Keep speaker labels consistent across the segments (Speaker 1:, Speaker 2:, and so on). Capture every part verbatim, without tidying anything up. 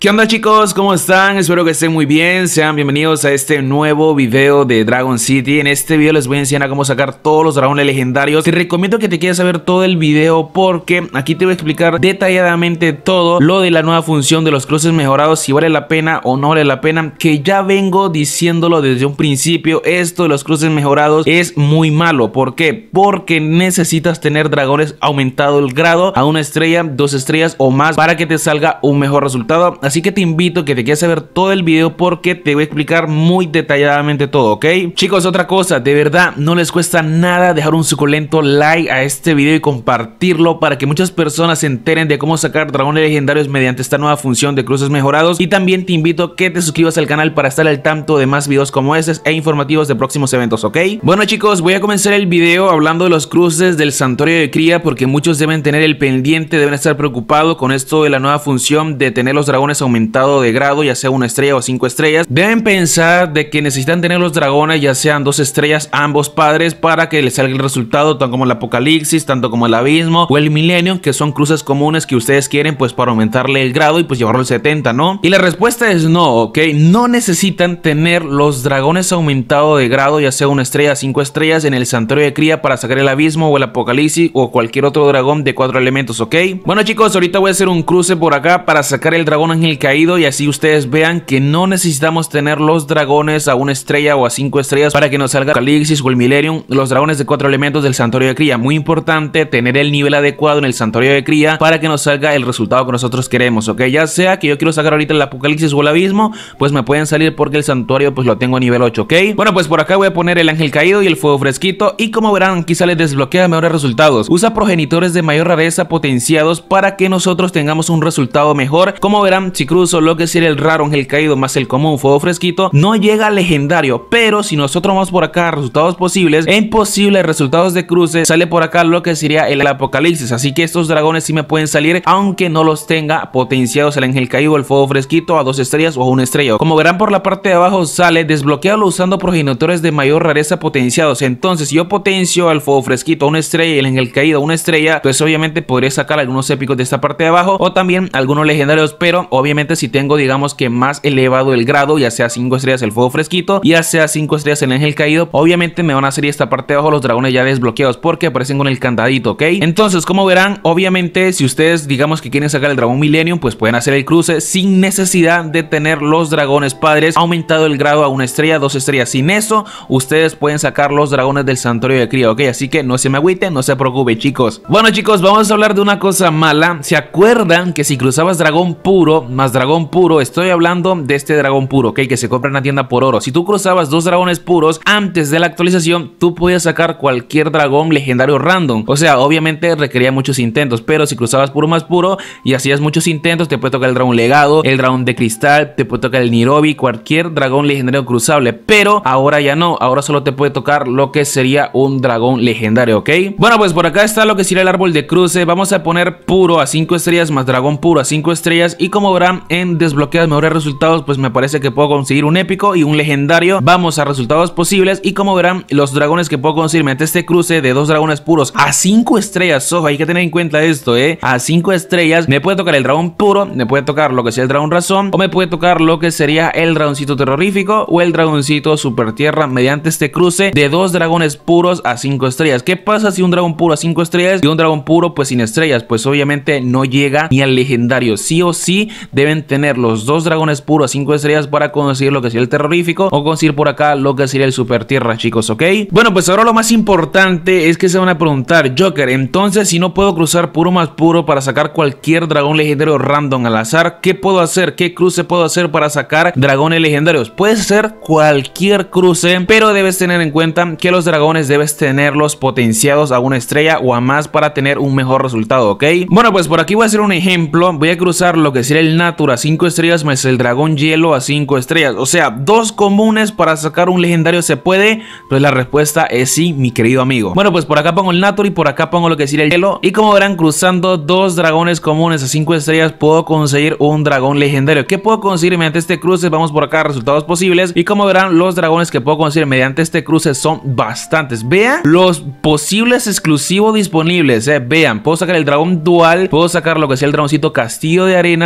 Speaker 1: ¿Qué onda, chicos? ¿Cómo están? Espero que estén muy bien. Sean bienvenidos a este nuevo video de Dragon City. En este video les voy a enseñar a cómo sacar todos los dragones legendarios. Te recomiendo que te quieras saber todo el video porque aquí te voy a explicar detalladamente todo lo de la nueva función de los cruces mejorados, si vale la pena o no vale la pena, que ya vengo diciéndolo desde un principio. Esto de los cruces mejorados es muy malo. ¿Por qué? Porque necesitas tener dragones aumentado el grado a una estrella, dos estrellas o más para que te salga un mejor resultado. Así que te invito a que te quieras ver todo el video porque te voy a explicar muy detalladamente todo, ¿ok? Chicos, otra cosa, de verdad no les cuesta nada dejar un suculento like a este video y compartirlo para que muchas personas se enteren de cómo sacar dragones legendarios mediante esta nueva función de cruces mejorados. Y también te invito a que te suscribas al canal para estar al tanto de más videos como estos e informativos de próximos eventos, ¿ok? Bueno, chicos, voy a comenzar el video hablando de los cruces del santuario de cría porque muchos deben tener el pendiente, deben estar preocupados con esto de la nueva función de tener los dragones aumentado de grado, ya sea una estrella o cinco estrellas. Deben pensar de que necesitan tener los dragones ya sean dos estrellas ambos padres para que les salga el resultado, tanto como el apocalipsis, tanto como el abismo o el millennium, que son cruces comunes que ustedes quieren pues para aumentarle el grado y pues llevarlo al setenta, ¿no? Y la respuesta es no, ¿ok? No necesitan tener los dragones aumentados de grado, ya sea una estrella, cinco estrellas en el santuario de cría para sacar el abismo o el apocalipsis o cualquier otro dragón de cuatro elementos, ¿ok? Bueno, chicos, ahorita voy a hacer un cruce por acá para sacar el dragón ángel caído y así ustedes vean que no necesitamos tener los dragones a una estrella o a cinco estrellas para que nos salga el apocalipsis o el millennium, los dragones de cuatro elementos del santuario de cría. Muy importante tener el nivel adecuado en el santuario de cría para que nos salga el resultado que nosotros queremos, ¿ok? Ya sea que yo quiero sacar ahorita el apocalipsis o el abismo, pues me pueden salir porque el santuario pues lo tengo a nivel ocho, ¿ok? Bueno, pues por acá voy a poner el ángel caído y el fuego fresquito y como verán aquí sale desbloquea mejores resultados. Usa progenitores de mayor rareza potenciados para que nosotros tengamos un resultado mejor. Como verán, si cruzo lo que sería el raro ángel caído más el común fuego fresquito, no llega al legendario, pero si nosotros vamos por acá a resultados posibles, en posibles resultados de cruce, sale por acá lo que sería el apocalipsis, así que estos dragones sí me pueden salir aunque no los tenga potenciados el ángel caído, el fuego fresquito a dos estrellas o a una estrella. Como verán por la parte de abajo sale desbloqueado usando progenitores de mayor rareza potenciados. Entonces si yo potencio al fuego fresquito a una estrella y el ángel caído a una estrella, pues obviamente podré sacar algunos épicos de esta parte de abajo o también algunos legendarios, pero obviamente si tengo digamos que más elevado el grado, ya sea cinco estrellas el fuego fresquito, ya sea cinco estrellas el ángel caído, obviamente me van a salir esta parte de abajo los dragones ya desbloqueados porque aparecen con el candadito, ¿ok? Entonces como verán, obviamente si ustedes digamos que quieren sacar el dragón millennium, pues pueden hacer el cruce sin necesidad de tener los dragones padres aumentado el grado a una estrella, dos estrellas. Sin eso ustedes pueden sacar los dragones del santuario de cría, ¿ok? Así que no se me agüiten, no se preocupen, chicos. Bueno, chicos, vamos a hablar de una cosa mala. ¿Se acuerdan que si cruzabas dragón puro más dragón puro, estoy hablando de este dragón puro, ok, que se compra en la tienda por oro? Si tú cruzabas dos dragones puros antes de la actualización, tú podías sacar cualquier dragón legendario random. O sea, obviamente requería muchos intentos, pero si cruzabas puro más puro y hacías muchos intentos, te puede tocar el dragón legado, el dragón de cristal, te puede tocar el Nairobi, cualquier dragón legendario cruzable. Pero ahora ya no, ahora solo te puede tocar lo que sería un dragón legendario, ok. Bueno, pues por acá está lo que sería el árbol de cruce. Vamos a poner puro a cinco estrellas más dragón puro a cinco estrellas y como verán en desbloqueados mejores resultados, pues me parece que puedo conseguir un épico y un legendario. Vamos a resultados posibles y como verán los dragones que puedo conseguir mediante este cruce de dos dragones puros a cinco estrellas, ojo, hay que tener en cuenta esto, eh, a cinco estrellas, me puede tocar el dragón puro, me puede tocar lo que sea el dragón razón o me puede tocar lo que sería el dragoncito terrorífico o el dragoncito super tierra mediante este cruce de dos dragones puros a cinco estrellas. ¿Qué pasa si un dragón puro a cinco estrellas y un dragón puro pues sin estrellas? Pues obviamente no llega ni al legendario. Sí o sí deben tener los dos dragones puros a cinco estrellas para conseguir lo que sería el terrorífico o conseguir por acá lo que sería el super tierra, chicos, ¿ok? Bueno, pues ahora lo más importante es que se van a preguntar, Joker, entonces si no puedo cruzar puro más puro para sacar cualquier dragón legendario random al azar, ¿qué puedo hacer? ¿Qué cruce puedo hacer para sacar dragones legendarios? Puedes hacer cualquier cruce, pero debes tener en cuenta que los dragones debes tenerlos potenciados a una estrella o a más para tener un mejor resultado, ¿ok? Bueno, pues por aquí voy a hacer un ejemplo. Voy a cruzar lo que sería el Natura a cinco estrellas más el dragón hielo a cinco estrellas. O sea, dos comunes para sacar un legendario se puede. Pues la respuesta es sí, mi querido amigo. Bueno, pues por acá pongo el Natura y por acá pongo lo que sería el hielo. Y como verán, cruzando dos dragones comunes a cinco estrellas puedo conseguir un dragón legendario. ¿Qué puedo conseguir mediante este cruce? Vamos por acá a resultados posibles. Y como verán, los dragones que puedo conseguir mediante este cruce son bastantes. Vean los posibles exclusivos disponibles, eh. Vean, puedo sacar el dragón dual, puedo sacar lo que sea el dragoncito castillo de arena, puedo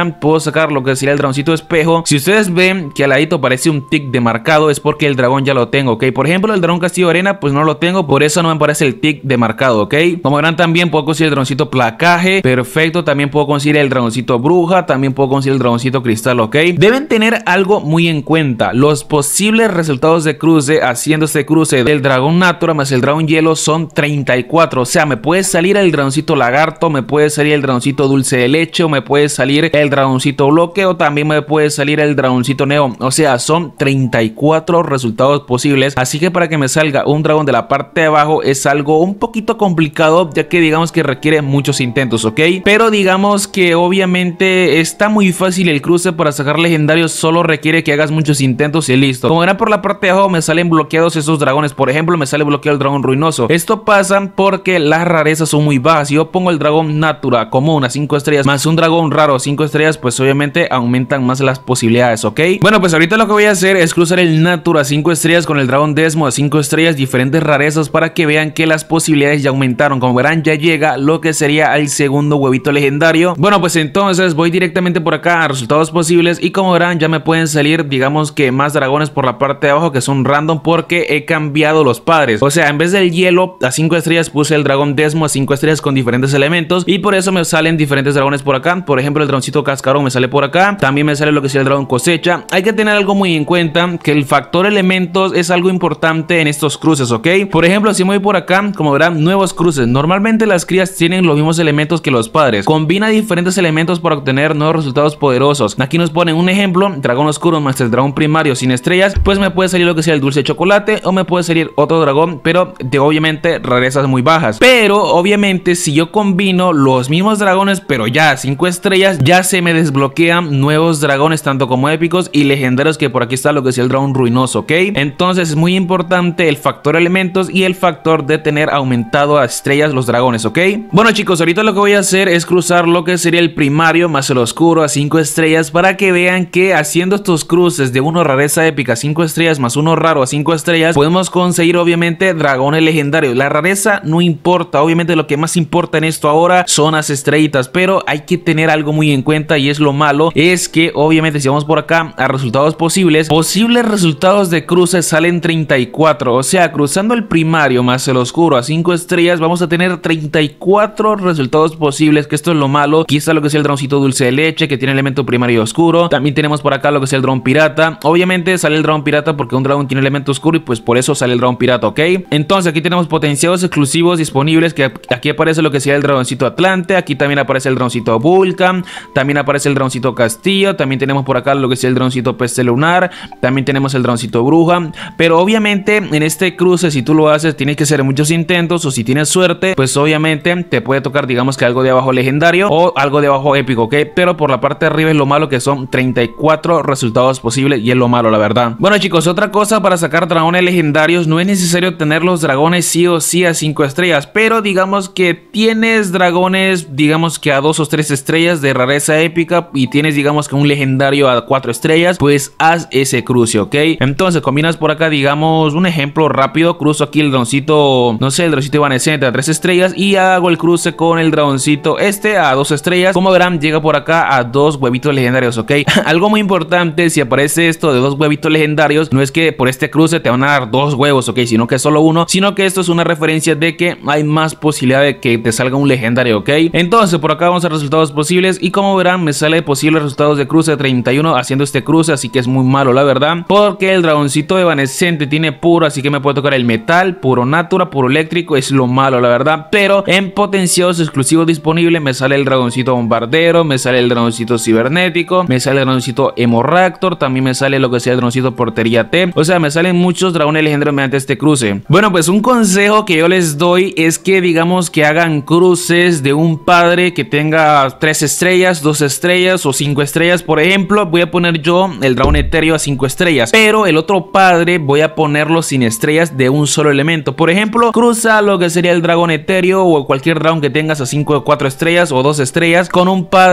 Speaker 1: sacar lo que sería el dragoncito espejo. Si ustedes ven que al ladito parece un tic de marcado, es porque el dragón ya lo tengo, ok. Por ejemplo, el dragón castillo de arena, pues no lo tengo, por eso no me aparece el tic de marcado, ok. Como verán, también puedo conseguir el dragoncito placaje, perfecto. También puedo conseguir el dragoncito bruja, también puedo conseguir el dragoncito cristal, ok. Deben tener algo muy en cuenta: los posibles resultados de cruce haciendo este cruce del dragón natura más el dragón hielo son treinta y cuatro. O sea, me puede salir el dragoncito lagarto, me puede salir el dragoncito dulce de leche, o me puede salir el dragoncito bloque, o también me puede salir el dragoncito neo. O sea, son treinta y cuatro resultados posibles, así que para que me salga un dragón de la parte de abajo es algo un poquito complicado, ya que digamos que requiere muchos intentos, ok. Pero digamos que obviamente está muy fácil el cruce. Para sacar legendarios solo requiere que hagas muchos intentos y listo. Como verán, por la parte de abajo me salen bloqueados esos dragones. Por ejemplo, me sale bloqueado el dragón ruinoso. Esto pasa porque las rarezas son muy bajas. Si yo pongo el dragón natura común a cinco estrellas más un dragón raro a cinco estrellas, pues obviamente aumentan más las posibilidades, ok. Bueno, pues ahorita lo que voy a hacer es cruzar el natura a cinco estrellas con el dragón desmo a cinco estrellas, diferentes rarezas, para que vean que las posibilidades ya aumentaron. Como verán, ya llega lo que sería el segundo huevito legendario. Bueno, pues entonces voy directamente por acá a resultados posibles, y como verán ya me pueden salir digamos que más dragones por la parte de abajo que son random, porque he cambiado los padres. O sea, en vez del hielo a cinco estrellas puse el dragón desmo a cinco estrellas con diferentes elementos, y por eso me salen diferentes dragones por acá. Por ejemplo, el dragoncito cascarón me sale por acá, también me sale lo que sea el dragón cosecha. Hay que tener algo muy en cuenta, que el factor elementos es algo importante en estos cruces, ok. Por ejemplo, si me voy por acá, como verán, nuevos cruces. Normalmente las crías tienen los mismos elementos que los padres. Combina diferentes elementos para obtener nuevos resultados poderosos. Aquí nos ponen un ejemplo: dragón oscuro más el dragón primario sin estrellas, pues me puede salir lo que sea el dulce de chocolate, o me puede salir otro dragón, pero de obviamente rarezas muy bajas. Pero obviamente si yo combino los mismos dragones pero ya a cinco estrellas, ya se me desbloquean nuevos dragones, tanto como épicos y legendarios, que por aquí está lo que sea el dragón ruinoso, ok. Entonces es muy importante el factor elementos y el factor de tener aumentado a estrellas los dragones, ok. Bueno chicos, ahorita lo que voy a hacer es cruzar lo que sería el primario más el oscuro a cinco estrellas, para que vean que haciendo estos cruces de uno rareza épica a cinco estrellas más uno raro a cinco estrellas, podemos conseguir obviamente dragones legendarios. La rareza no importa, obviamente lo que más importa en esto ahora son las estrellitas, pero hay que tener algo muy en cuenta, y es lo malo, es que obviamente si vamos por acá a resultados posibles, posibles resultados de cruce salen treinta y cuatro. O sea, cruzando el primario más el oscuro a cinco estrellas vamos a tener treinta y cuatro resultados posibles, que esto es lo malo. Aquí está lo que es el dragoncito dulce de leche, que tiene elemento primario oscuro. También tenemos por acá lo que es el dragón pirata. Obviamente sale el dragón pirata porque un dragón tiene elemento oscuro, y pues por eso sale el dragón pirata, ok. Entonces aquí tenemos potenciados exclusivos disponibles, que aquí aparece lo que sería el dragoncito Atlante. Aquí también aparece el dragoncito Vulcan, también aparece el dragoncito Castillo, también tenemos por acá lo que sería el dragoncito Peste Lunar, también tenemos el dragoncito Bruja. Pero obviamente en este cruce, si tú lo haces, tienes que hacer muchos intentos, o si tienes suerte, pues obviamente te puede tocar digamos que algo de abajo legendario o algo de abajo épico, ok. Pero por la parte de arriba es lo malo, que son treinta y cuatro resultados posibles, y es lo malo, la verdad. Bueno chicos, otra cosa: para sacar dragones legendarios no es necesario tener los dragones sí o sí a cinco estrellas, pero digamos que tienes dragones digamos que a dos o tres estrellas de rareza épica, y tienes digamos que un legendario a cuatro estrellas, pues haz ese cruce, ok. Entonces combinas por acá, digamos un ejemplo rápido: cruzo aquí el dragoncito, no sé, el dragoncito evanescente a tres estrellas, y hago el cruce con el dragoncito este a dos estrellas. Como verán, llega por acá a dos huevitos legendarios, ok. Algo muy importante: si aparece esto de dos huevitos legendarios, no es que por este cruce te van a dar dos huevos, ok, sino que solo uno, sino que esto es una referencia de que hay más posibilidad de que te salga un legendario, ok. Entonces por acá vamos a resultados posibles, y como verán me sale posibles resultados de cruce treinta y uno haciendo este cruce, así que es muy malo, la verdad, porque el dragoncito evanescente tiene puro, así que me puede tocar el metal, puro natura, puro eléctrico, es lo malo, la verdad. Pero en potenciados exclusivos disponibles me sale el dragoncito bombardero, me sale el dragoncito cibernético, me sale el dragoncito Hemorractor, también me sale lo que sea el dragoncito portería T. O sea, me salen muchos dragones legendarios mediante este cruce. Bueno, pues un consejo que yo les doy es que digamos que hagan cruces de un padre que tenga tres estrellas, dos estrellas o cinco estrellas. Por ejemplo, voy a poner yo el dragón etéreo a cinco estrellas, pero el otro padre voy a ponerlo sin estrellas de un solo elemento. Por ejemplo, cruza lo que sería el dragón etéreo o cualquier dragón que tengas a cinco o cuatro estrellas o dos estrellas con un padre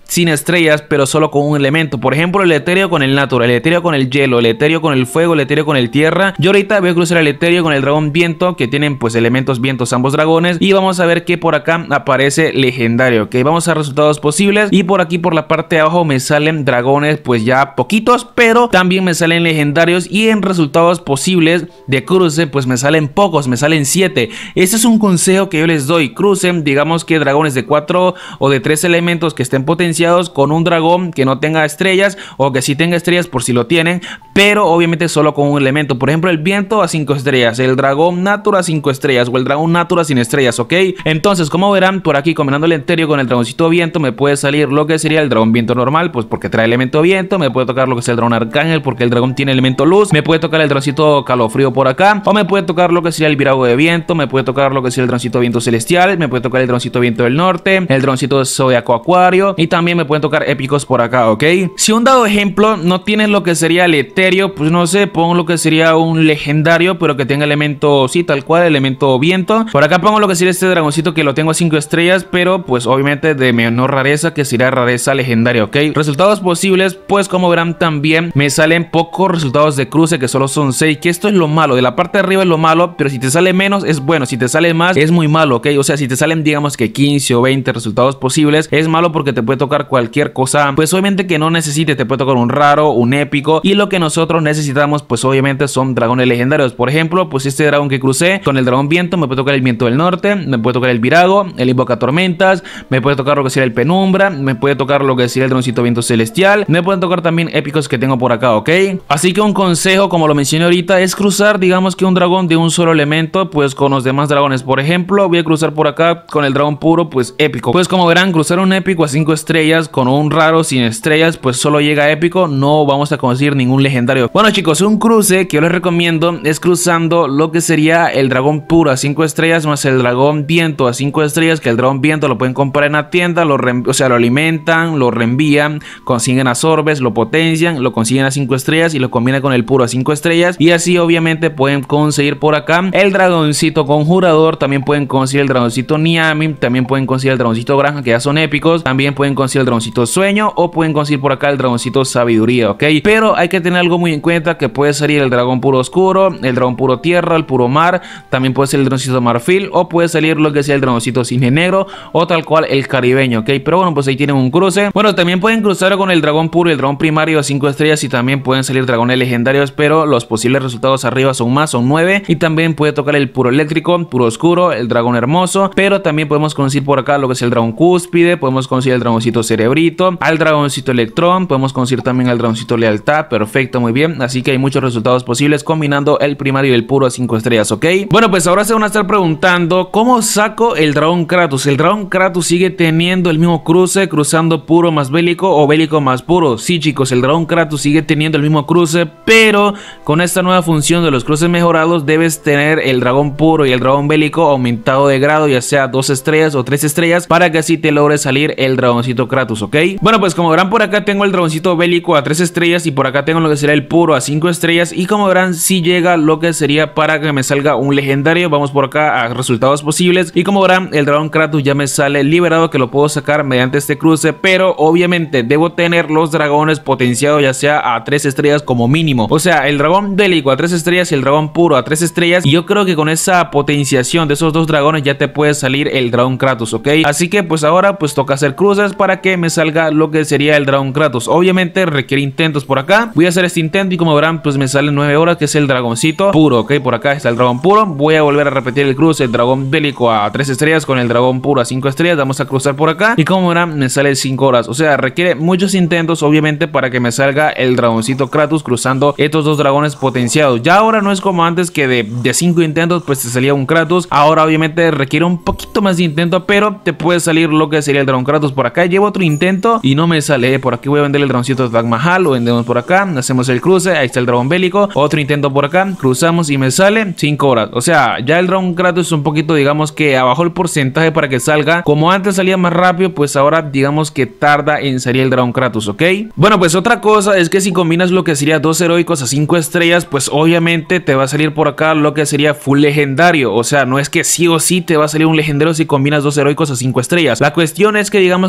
Speaker 1: sin estrellas, pero solo con un elemento. Por ejemplo, el etéreo con el natural, el etéreo con el hielo, el etéreo con el fuego, el etéreo con el tierra. Yo ahorita voy a cruzar el etéreo con el dragón viento, que tienen pues elementos vientos ambos dragones, y vamos a ver que por acá aparece legendario, ok. Vamos a resultados posibles, y por aquí por la parte de abajo me salen dragones pues ya poquitos, pero también me salen legendarios, y en resultados posibles de cruce pues me salen pocos, me salen siete. Ese es un consejo que yo les doy: crucen, digamos que dragones de cuatro o de tres elementos que estén potenciados con un dragón que no tenga estrellas, o que sí tenga estrellas por si lo tienen, pero obviamente solo con un elemento. Por ejemplo, el viento a cinco estrellas, el dragón natura a cinco estrellas, o el dragón natura sin estrellas, ok. Entonces, como verán, por aquí combinando el etéreo con el dragoncito viento me puede salir lo que sería el dragón viento normal, pues porque trae elemento viento. Me puede tocar lo que es el dragón arcángel, porque el dragón tiene elemento luz. Me puede tocar el dragoncito calofrío por acá, o me puede tocar lo que sería el virago de viento. Me puede tocar lo que sería el dragoncito viento celestial. Me puede tocar el dragoncito viento del norte, el dragoncito zodiaco acuario, y también me pueden tocar épicos por acá, ok. Si un dado ejemplo no tienes lo que sería el etéreo, pues no sé, pongo lo que sería un legendario, pero que tenga elemento, sí, tal cual, elemento viento. Por acá pongo lo que sería este dragoncito, que lo tengo a cinco estrellas, pero pues obviamente de menor rareza, que sería rareza legendaria, ok. Resultados posibles, pues como verán también me salen pocos resultados de cruce, que solo son seis, que esto es lo malo. De la parte de arriba es lo malo, pero si te sale menos es bueno, si te sale más es muy malo, ok. O sea, si te salen digamos que quince o veinte resultados posibles, es malo porque te puede tocar cualquier cosa, pues obviamente que no necesite. Te puede tocar un raro, un épico, y lo que nosotros necesitamos pues obviamente son dragones legendarios. Por ejemplo, pues este dragón que crucé con el dragón viento, me puede tocar el viento del norte, me puede tocar el virago, el invoca tormentas, me puede tocar lo que sería el penumbra, me puede tocar lo que sería el dragoncito viento celestial, me pueden tocar también épicos que tengo por acá, ok. Así que un consejo, como lo mencioné ahorita, es cruzar digamos que un dragón de un solo elemento pues con los demás dragones. Por ejemplo, voy a cruzar por acá con el dragón puro pues épico. Pues como verán, cruzar un épico a cinco estrellas con un raro sin estrellas pues solo llega a épico, no vamos a conseguir ningún legendario. Bueno chicos, un cruce que yo les recomiendo es cruzando lo que sería el dragón puro a cinco estrellas más el dragón viento a cinco estrellas, que el dragón viento lo pueden comprar en la tienda, lo o sea lo alimentan, lo reenvían, consiguen a Sorbes, lo potencian, lo consiguen a cinco estrellas y lo combinan con el puro a cinco estrellas, y así obviamente pueden conseguir por acá el dragoncito conjurador, también pueden conseguir el dragoncito Niami, también pueden conseguir el dragoncito granja, que ya son épicos, también pueden conseguir el dragoncito sueño, o pueden conseguir por acá el dragoncito sabiduría, ok. Pero hay que tener algo muy en cuenta, que puede salir el dragón puro oscuro, el dragón puro tierra, el puro mar, también puede ser el dragoncito marfil, o puede salir lo que sea el dragoncito cisne negro, o tal cual el caribeño, ok. Pero bueno, pues ahí tienen un cruce. Bueno, también pueden cruzar con el dragón puro y el dragón primario a cinco estrellas, y también pueden salir dragones legendarios, pero los posibles resultados arriba son más, son nueve, y también puede tocar el puro eléctrico, puro oscuro, el dragón hermoso, pero también podemos conseguir por acá lo que es el dragón cúspide, podemos conseguir el dragoncito cerebrito, al dragoncito electrón, podemos conseguir también al dragoncito lealtad, perfecto, muy bien. Así que hay muchos resultados posibles combinando el primario y el puro a cinco estrellas, ok. Bueno, pues ahora se van a estar preguntando ¿cómo saco el dragón Kratos? El dragón Kratos sigue teniendo el mismo cruce, cruzando puro más bélico o bélico más puro. Sí chicos, el dragón Kratos sigue teniendo el mismo cruce, pero con esta nueva función de los cruces mejorados debes tener el dragón puro y el dragón bélico aumentado de grado, ya sea dos estrellas o tres estrellas, para que así te logre salir el dragoncito Kratos, ok. Bueno, pues como verán por acá tengo el dragoncito bélico a tres estrellas, y por acá tengo lo que sería el puro a cinco estrellas, y como verán si sí llega lo que sería para que me salga un legendario. Vamos por acá a resultados posibles, y como verán el dragón Kratos ya me sale liberado, que lo puedo sacar mediante este cruce, pero obviamente debo tener los dragones potenciados ya sea a tres estrellas como mínimo, o sea el dragón bélico a tres estrellas y el dragón puro a tres estrellas, y yo creo que con esa potenciación de esos dos dragones ya te puede salir el dragón Kratos, ok. Así que pues ahora pues toca hacer cruces para que me salga lo que sería el dragón Kratos. Obviamente requiere intentos por acá, voy a hacer este intento y como verán pues me salen nueve horas, que es el dragoncito puro, ok. Por acá está el dragón puro, voy a volver a repetir el cruce, el dragón bélico a tres estrellas con el dragón puro a cinco estrellas, vamos a cruzar por acá y como verán me sale cinco horas, o sea requiere muchos intentos obviamente para que me salga el dragoncito Kratos cruzando estos dos dragones potenciados. Ya ahora no es como antes que de cinco intentos pues te salía un Kratos, ahora obviamente requiere un poquito más de intento, pero te puede salir lo que sería el dragón Kratos. Por acá llevo otro intento y no me sale, por aquí voy a vender el dragoncito de Taj Mahal, lo vendemos por acá, hacemos el cruce, ahí está el dragón bélico, otro intento por acá, cruzamos y me sale cinco horas, o sea ya el dragón Kratos es un poquito digamos que abajo el porcentaje para que salga, como antes salía más rápido pues ahora digamos que tarda en salir el dragón Kratos, ok. Bueno, pues otra cosa es que si combinas lo que sería dos heroicos a cinco estrellas pues obviamente te va a salir por acá lo que sería full legendario, o sea no es que sí o sí te va a salir un legendario si combinas dos heroicos a cinco estrellas, la cuestión es que digamos que te va a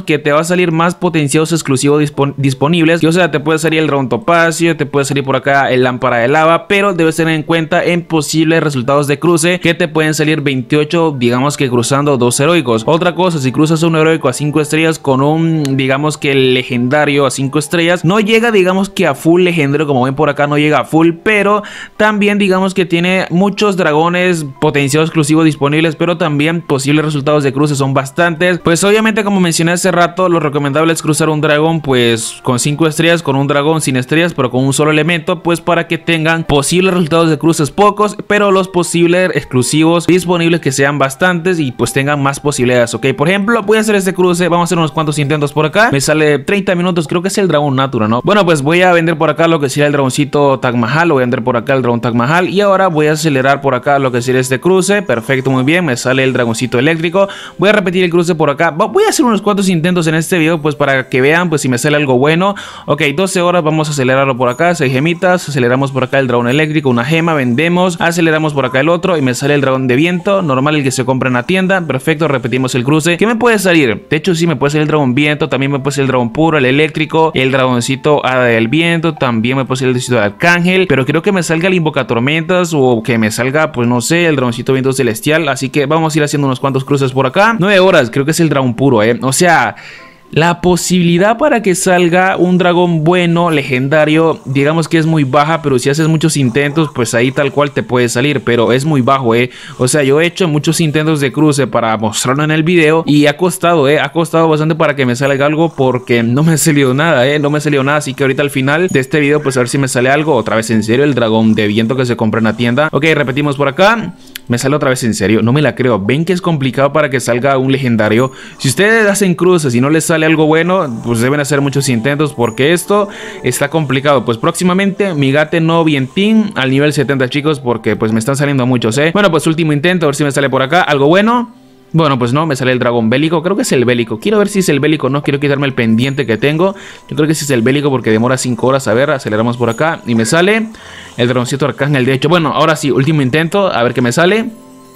Speaker 1: salir más potenciados exclusivos dispon disponibles. Y, o sea, te puede salir el dragón topacio, te puede salir por acá el lámpara de lava, pero debes tener en cuenta en posibles resultados de cruce que te pueden salir veintiocho, digamos que cruzando dos heroicos. Otra cosa, si cruzas un heroico a cinco estrellas con un, digamos que legendario a cinco estrellas, no llega, digamos que a full legendario, como ven por acá no llega a full, pero también digamos que tiene muchos dragones potenciados exclusivos disponibles, pero también posibles resultados de cruce son bastantes. Pues obviamente, como mencioné hace rato, lo recomendable es cruzar un dragón pues con cinco estrellas, con un dragón sin estrellas, pero con un solo elemento, pues para que tengan posibles resultados de cruces pocos, pero los posibles exclusivos disponibles que sean bastantes y pues tengan más posibilidades. Ok, por ejemplo, voy a hacer este cruce, vamos a hacer unos cuantos intentos por acá. Me sale treinta minutos, creo que es el dragón Natura, ¿no? Bueno, pues voy a vender por acá lo que sería el dragoncito Taj Mahal, lo voy a vender por acá el dragón Taj Mahal, y ahora voy a acelerar por acá lo que sería este cruce. Perfecto, muy bien, me sale el dragoncito eléctrico. Voy a repetir el cruce por acá. Voy a hacer unos cuantos intentos en este video pues para que vean pues si me sale algo bueno. Ok, doce horas, vamos a acelerarlo por acá, seis gemitas, aceleramos por acá el dragón eléctrico, una gema, vendemos, aceleramos por acá el otro y me sale el dragón de viento, normal, el que se compra en la tienda. Perfecto, repetimos el cruce. ¿Qué me puede salir? De hecho sí, me puede salir el dragón viento, también me puede salir el dragón puro, el eléctrico, el dragoncito hada del viento, también me puede salir el dragoncito de arcángel, pero creo que me salga el invocatormentas o que me salga pues no sé, el dragoncito viento celestial. Así que vamos a ir haciendo unos cuantos cruces por acá. nueve horas, creo que es el dragón puro, eh, o sea, la posibilidad para que salga un dragón bueno, legendario, digamos que es muy baja, pero si haces muchos intentos, pues ahí tal cual te puede salir, pero es muy bajo, eh. O sea, yo he hecho muchos intentos de cruce para mostrarlo en el video y ha costado, eh, ha costado bastante para que me salga algo porque no me ha salido nada, eh, no me ha salido nada. Así que ahorita al final de este video, pues a ver si me sale algo. Otra vez en serio, el dragón de viento que se compra en la tienda. Ok, repetimos por acá. Me sale otra vez en serio, no me la creo. Ven que es complicado para que salga un legendario. Si ustedes hacen cruces y no les sale algo bueno, pues deben hacer muchos intentos porque esto está complicado. Pues próximamente mi Gate no Vientín al nivel setenta, chicos, porque pues me están saliendo muchos, eh. Bueno, pues último intento, a ver si me sale por acá algo bueno. Bueno, pues no, me sale el dragón bélico, creo que es el bélico. Quiero ver si es el bélico, no quiero quitarme el pendiente que tengo. Yo creo que sí es el bélico porque demora cinco horas. A ver, aceleramos por acá y me sale el dragoncito arcángel, de hecho. Bueno, ahora sí, último intento, a ver qué me sale.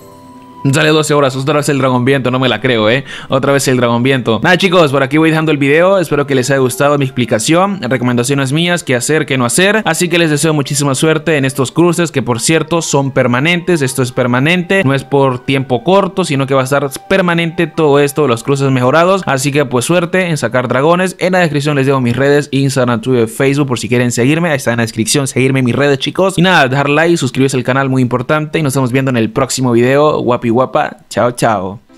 Speaker 1: Sale doce horas, otra vez el dragón viento, no me la creo, eh. Otra vez el dragón viento. Nada, chicos, por aquí voy dejando el video. Espero que les haya gustado mi explicación, recomendaciones mías, qué hacer, qué no hacer. Así que les deseo muchísima suerte en estos cruces, que por cierto son permanentes. Esto es permanente, no es por tiempo corto, sino que va a estar permanente todo esto, los cruces mejorados. Así que pues suerte en sacar dragones. En la descripción les dejo mis redes, Instagram, Twitter, Facebook, por si quieren seguirme. Ahí está en la descripción, seguirme en mis redes, chicos. Y nada, dejar like, suscribirse al canal, muy importante. Y nos estamos viendo en el próximo video. Guapi guapa, chao chao.